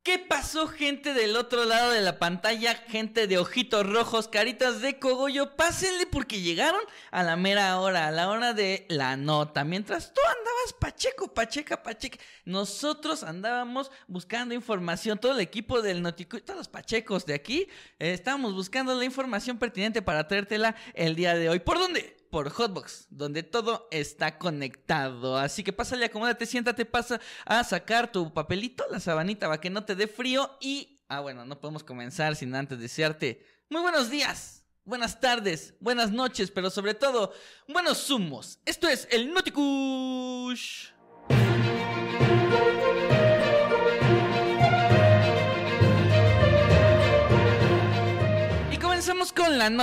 ¿Qué pasó, gente del otro lado de la pantalla? Gente de ojitos rojos, caritas de cogollo, pásenle porque llegaron a la mera hora, a la hora de la nota. Mientras tú andabas pacheco, nosotros andábamos buscando información. Todo el equipo del Noticuy, todos los pachecos de aquí, estábamos buscando la información pertinente para traértela el día de hoy. ¿Por dónde? Por Hotbox, donde todo está conectado. Así que pásale, acomódate, siéntate, pasa a sacar tu papelito, la sabanita para que no te dé frío. Y, bueno, no podemos comenzar sin antes desearte muy buenos días, buenas tardes, buenas noches, pero sobre todo, buenos zumos. Esto es el Notikush. Y comenzamos con la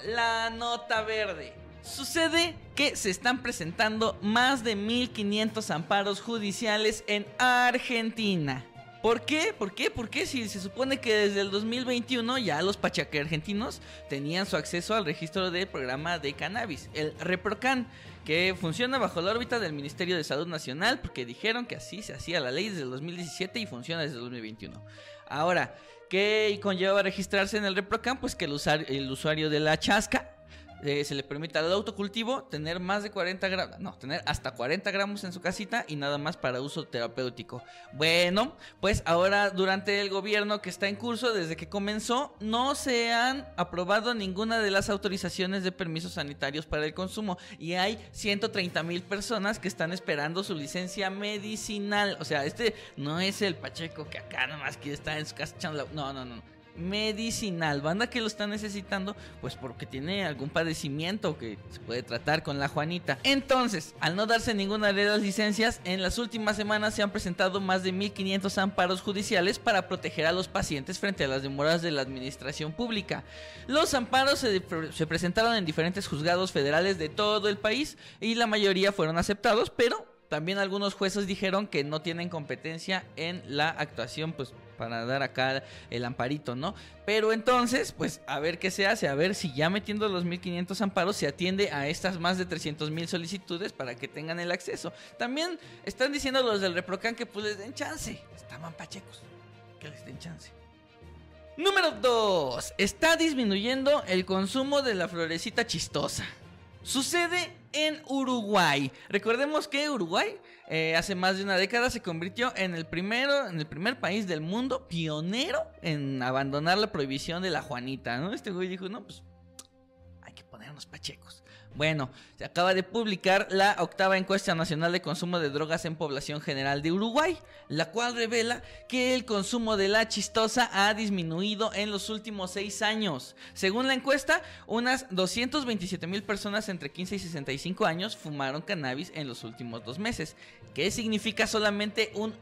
nota verde. Sucede que se están presentando más de 1,500 amparos judiciales en Argentina. ¿Por qué? ¿Por qué? Si se supone que desde el 2021 ya los pachaque argentinos tenían su acceso al registro del programa de cannabis, el ReproCan, que funciona bajo la órbita del Ministerio de Salud Nacional, porque dijeron que así se hacía la ley desde el 2017 y funciona desde el 2021. Ahora, ¿qué conlleva registrarse en el ReproCan? Pues que el usuario de la chasca se le permite al autocultivo tener más de 40 gramos, no, tener hasta 40 gramos en su casita y nada más para uso terapéutico. Bueno, pues ahora durante el gobierno que está en curso, desde que comenzó, no se han aprobado ninguna de las autorizaciones de permisos sanitarios para el consumo y hay 130,000 personas que están esperando su licencia medicinal. O sea, este no es el pacheco que acá nomás quiere estar en su casa echando no. Medicinal, banda que lo está necesitando, pues porque tiene algún padecimiento que se puede tratar con la Juanita. Entonces, al no darse ninguna de las licencias, en las últimas semanas se han presentado más de 1,500 amparos judiciales para proteger a los pacientes frente a las demoras de la administración pública. Los amparos se presentaron en diferentes juzgados federales de todo el país y la mayoría fueron aceptados, pero también algunos jueces dijeron que no tienen competencia en la actuación, pues para dar acá el amparito, ¿no? Pero entonces, pues a ver qué se hace, a ver si ya metiendo los 1,500 amparos se atiende a estas más de 300,000 solicitudes para que tengan el acceso. También están diciendo los del ReproCan que pues les den chance, estaban pachecos, que les den chance. Número 2. Está disminuyendo el consumo de la florecita chistosa. Sucede en Uruguay. Recordemos que Uruguay hace más de una década se convirtió en el primer país del mundo pionero en abandonar la prohibición de la Juanita, ¿no? Este güey dijo, no, pues hay que ponernos pachecos. Bueno, se acaba de publicar la 8ª encuesta nacional de consumo de drogas en población general de Uruguay, la cual revela que el consumo de la chistosa ha disminuido en los últimos 6 años. Según la encuesta, unas 227,000 personas entre 15 y 65 años fumaron cannabis en los últimos 2 meses, que significa solamente un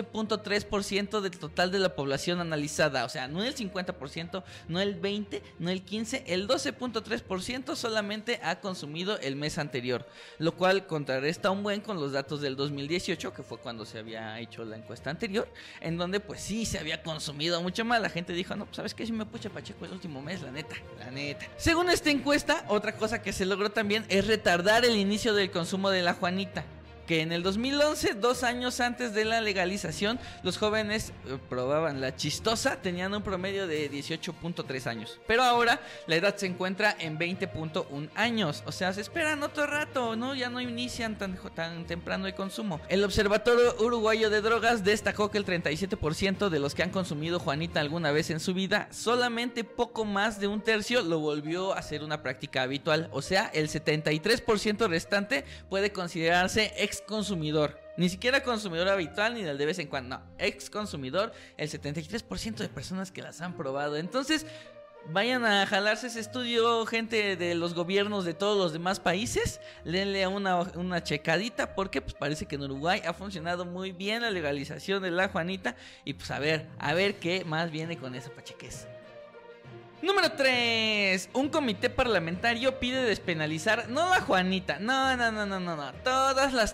12.3% del total de la población analizada. O sea, no el 50%, no el 20%, no el 15%, el 12.3% solamente ha consumido el mes anterior, lo cual contrarresta un buen con los datos del 2018, que fue cuando se había hecho la encuesta anterior, en donde pues sí se había consumido mucho más. La gente dijo, no, pues sabes que si me puse pacheco el último mes, la neta. Según esta encuesta, otra cosa que se logró también es retardar el inicio del consumo de la Juanita, que en el 2011, 2 años antes de la legalización, los jóvenes probaban la chistosa, tenían un promedio de 18.3 años. Pero ahora la edad se encuentra en 20.1 años. O sea, se esperan otro rato, ¿no? Ya no inician tan temprano el consumo. El Observatorio Uruguayo de Drogas destacó que el 37% de los que han consumido Juanita alguna vez en su vida, solamente poco más de un tercio lo volvió a ser una práctica habitual. O sea, el 73% restante puede considerarse consumidor, ni siquiera consumidor habitual ni del de vez en cuando, no, ex consumidor, el 73% de personas que las han probado. Entonces, vayan a jalarse ese estudio, gente de los gobiernos de todos los demás países, denle una checadita, porque pues parece que en Uruguay ha funcionado muy bien la legalización de la Juanita, y pues a ver qué más viene con esa pachequez. Número 3. Un comité parlamentario pide despenalizar, no la Juanita, no, todas las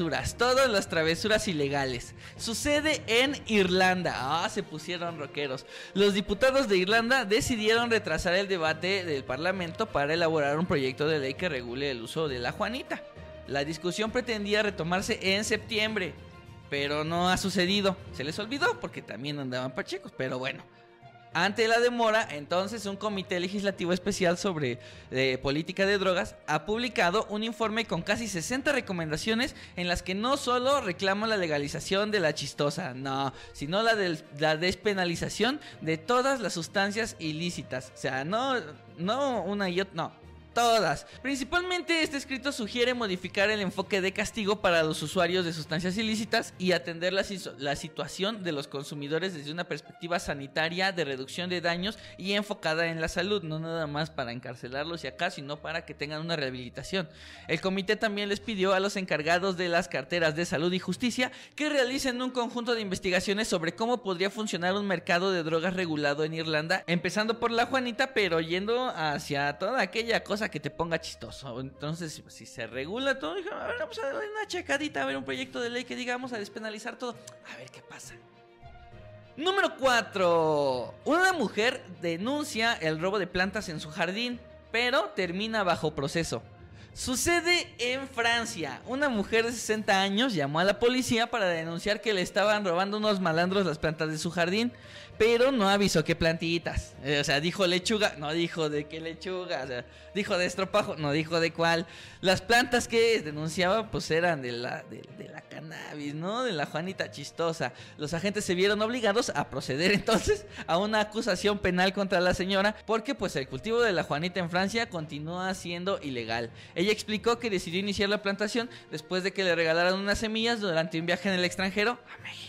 travesuras ilegales. Sucede en Irlanda. Se pusieron rockeros. Los diputados de Irlanda decidieron retrasar el debate del parlamento para elaborar un proyecto de ley que regule el uso de la Juanita. La discusión pretendía retomarse en septiembre. pero no ha sucedido. Se les olvidó porque también andaban pachecos, pero bueno. Ante la demora, entonces un comité legislativo especial sobre política de drogas ha publicado un informe con casi 60 recomendaciones en las que no solo reclama la legalización de la chistosa, no, sino la despenalización de todas las sustancias ilícitas. O sea, no una y otra, no. Todas. Principalmente este escrito sugiere modificar el enfoque de castigo para los usuarios de sustancias ilícitas y atender la situación de los consumidores desde una perspectiva sanitaria, de reducción de daños y enfocada en la salud, no nada más para encarcelarlos y acá, sino para que tengan una rehabilitación. El comité también les pidió a los encargados de las carteras de salud y justicia que realicen un conjunto de investigaciones sobre cómo podría funcionar un mercado de drogas regulado en Irlanda, empezando por la Juanita, pero yendo hacia toda aquella cosa que te ponga chistoso. Entonces, si se regula todo, dije, a ver, vamos a dar una checadita, a ver un proyecto de ley que diga vamos a despenalizar todo, a ver qué pasa. Número 4. Una mujer denuncia el robo de plantas en su jardín, pero termina bajo proceso. Sucede en Francia. Una mujer de 60 años llamó a la policía para denunciar que le estaban robando unos malandros las plantas de su jardín, pero no avisó qué plantitas. O sea, dijo lechuga, no dijo de qué lechuga. O sea, dijo de estropajo, no dijo de cuál. Las plantas que denunciaba pues eran de la cannabis, ¿no? De la Juanita chistosa. Los agentes se vieron obligados a proceder entonces a una acusación penal contra la señora, porque pues el cultivo de la Juanita en Francia continúa siendo ilegal. Ella explicó que decidió iniciar la plantación después de que le regalaran unas semillas durante un viaje en el extranjero a México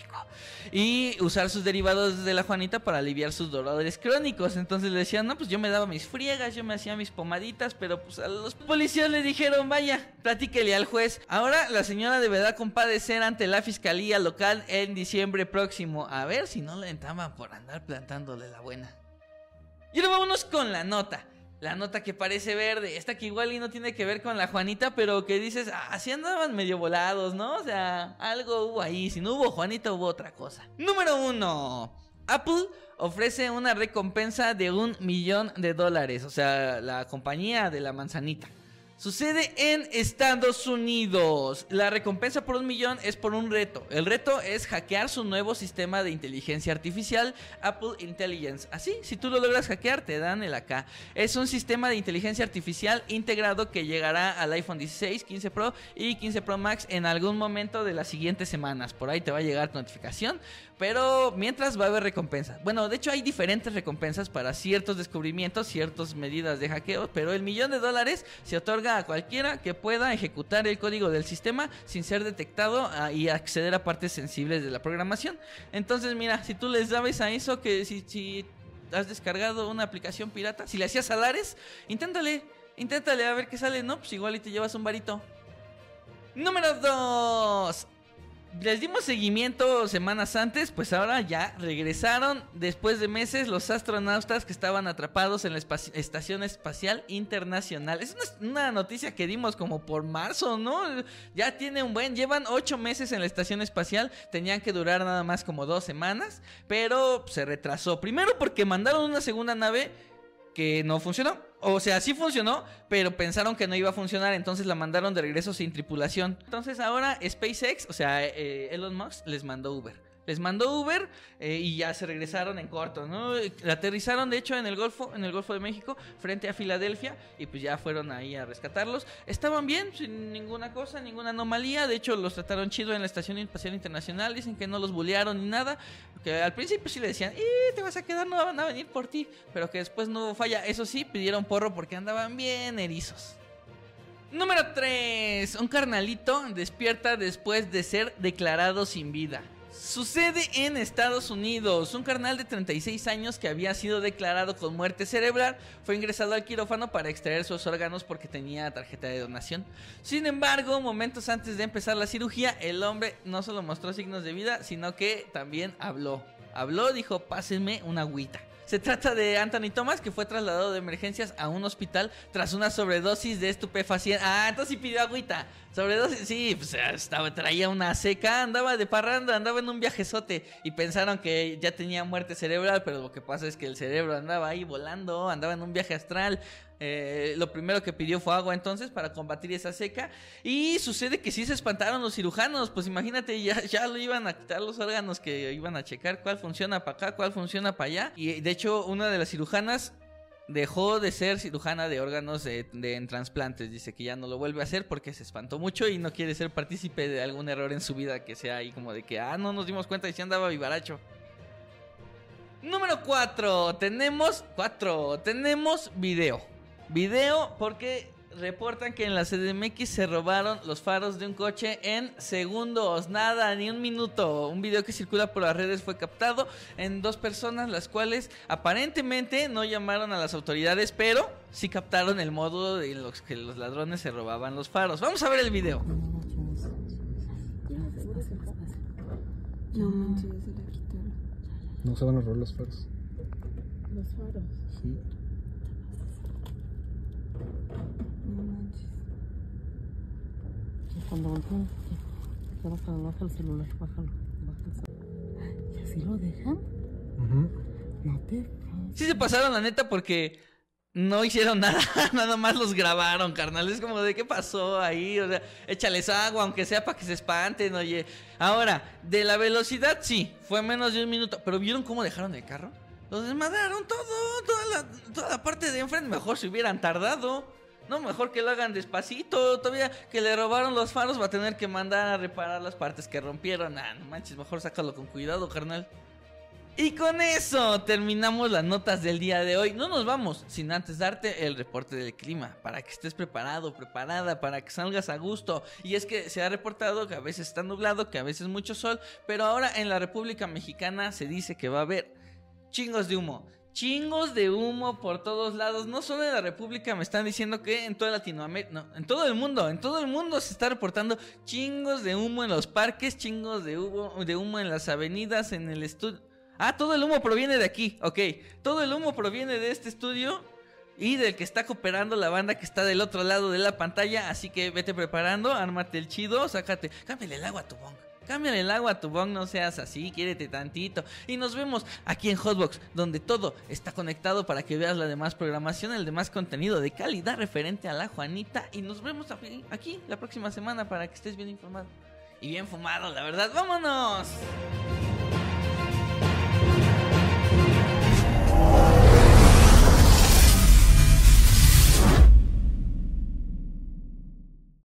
y usar sus derivados de la Juanita para aliviar sus dolores crónicos. Entonces le decían, no, pues yo me daba mis friegas, yo me hacía mis pomaditas, pero pues a los policías le dijeron, vaya, platíquele al juez. Ahora la señora deberá comparecer ante la fiscalía local en diciembre próximo, a ver si no le entraban por andar plantándole la buena. Y ahora vámonos con la nota. La nota que parece verde, esta que igual y no tiene que ver con la Juanita, pero que dices, así andaban medio volados, ¿no? O sea, algo hubo ahí, si no hubo Juanita hubo otra cosa. Número 1. Apple ofrece una recompensa de $1 millón, o sea, la compañía de la manzanita. Sucede en Estados Unidos. La recompensa por $1 millón es por un reto. El reto es hackear su nuevo sistema de inteligencia artificial, Apple Intelligence. Así, si tú lo logras hackear, te dan el AK. Es un sistema de inteligencia artificial integrado que llegará al iPhone 16, 15 Pro y 15 Pro Max en algún momento de las siguientes semanas. Por ahí te va a llegar tu notificación. Pero mientras va a haber recompensas. Bueno, de hecho hay diferentes recompensas para ciertos descubrimientos, ciertas medidas de hackeo, pero el $1 millón se otorga a cualquiera que pueda ejecutar el código del sistema sin ser detectado y acceder a partes sensibles de la programación. Entonces mira, si tú les dabas a eso, que si has descargado una aplicación pirata, si le hacías a Lares, inténtale a ver qué sale, ¿no? Pues igual y te llevas un varito. Número 2. Les dimos seguimiento semanas antes, pues ahora ya regresaron después de meses los astronautas que estaban atrapados en la Estación Espacial Internacional. Es una noticia que dimos como por marzo, ¿no? Ya llevan 8 meses en la Estación Espacial, tenían que durar nada más como 2 semanas, pero se retrasó. Primero porque mandaron una segunda nave que no funcionó. O sea, sí funcionó, pero pensaron que no iba a funcionar, entonces la mandaron de regreso sin tripulación. Entonces ahora SpaceX, o sea, Elon Musk les mandó Uber. Y ya se regresaron en corto, ¿no? Aterrizaron de hecho en el Golfo de México, frente a Filadelfia, y pues ya fueron ahí a rescatarlos. Estaban bien, sin ninguna cosa, ninguna anomalía. De hecho los trataron chido en la Estación Espacial Internacional. Dicen que no los bullearon ni nada, que al principio sí le decían, te vas a quedar, no van a venir por ti, pero que después no hubo falla. Eso sí, pidieron porro porque andaban bien erizos. Número 3. Un carnalito despierta después de ser declarado sin vida. Sucede en Estados Unidos. Un carnal de 36 años que había sido declarado con muerte cerebral fue ingresado al quirófano para extraer sus órganos porque tenía tarjeta de donación. Sin embargo, momentos antes de empezar la cirugía, el hombre no solo mostró signos de vida, sino que también habló, dijo, pásenme una agüita. Se trata de Anthony Thomas, que fue trasladado de emergencias a un hospital tras una sobredosis de estupefacientes. Entonces sí pidió agüita. Sobredosis, sí, pues traía una seca, andaba de parranda, andaba en un viajezote y pensaron que ya tenía muerte cerebral, pero lo que pasa es que el cerebro andaba ahí volando, andaba en un viaje astral. Lo primero que pidió fue agua entonces para combatir esa seca. Y sucede que sí se espantaron los cirujanos. Pues imagínate, ya lo iban a quitar los órganos, que iban a checar cuál funciona para acá, cuál funciona para allá. Y de hecho una de las cirujanas dejó de ser cirujana de órganos en trasplantes. Dice que ya no lo vuelve a hacer porque se espantó mucho y no quiere ser partícipe de algún error en su vida que sea ahí como de que, no nos dimos cuenta y se andaba vivaracho. Número 4. Tenemos video. Video porque reportan que en la CDMX se robaron los faros de un coche en segundos, nada, ni un minuto. Un video que circula por las redes fue captado en 2 personas, las cuales aparentemente no llamaron a las autoridades, pero sí captaron el modo en los que los ladrones se robaban los faros. Vamos a ver el video. No se van a robar los faros. ¿Los faros? Sí. No manches. Cuando voltean, baja el celular, bájalo. ¿Y así lo dejan? No te... Sí se pasaron, la neta, porque no hicieron nada, nada más los grabaron, carnal. Es como de, ¿qué pasó ahí? O sea, échales agua, aunque sea para que se espanten, oye. Ahora, de la velocidad, sí, fue menos de un minuto. Pero ¿vieron cómo dejaron el carro? Los desmadraron toda la parte de enfrente. Mejor si hubieran tardado. No, mejor que lo hagan despacito. Todavía que le robaron los faros, va a tener que mandar a reparar las partes que rompieron. No manches, mejor sácalo con cuidado, carnal. Y con eso terminamos las notas del día de hoy. No nos vamos sin antes darte el reporte del clima, para que estés preparado, preparada, para que salgas a gusto. Y es que se ha reportado que a veces está nublado, que a veces mucho sol, pero ahora en la República Mexicana se dice que va a haber chingos de humo. Chingos de humo por todos lados. No solo en la República, me están diciendo que en toda Latinoamérica, no, en todo el mundo se está reportando chingos de humo en los parques, chingos de humo en las avenidas, en el estudio. Todo el humo proviene de aquí, ok. Todo el humo proviene de este estudio y del que está cooperando la banda que está del otro lado de la pantalla. Así que vete preparando, ármate el chido, sácate, cámbiale el agua a tu bong. Cámbiale el agua a tu bong, no seas así, quiérete tantito. Y nos vemos aquí en Hotbox, donde todo está conectado para que veas la demás programación, el demás contenido de calidad referente a la Juanita. Y nos vemos aquí la próxima semana para que estés bien informado y bien fumado, la verdad. ¡Vámonos!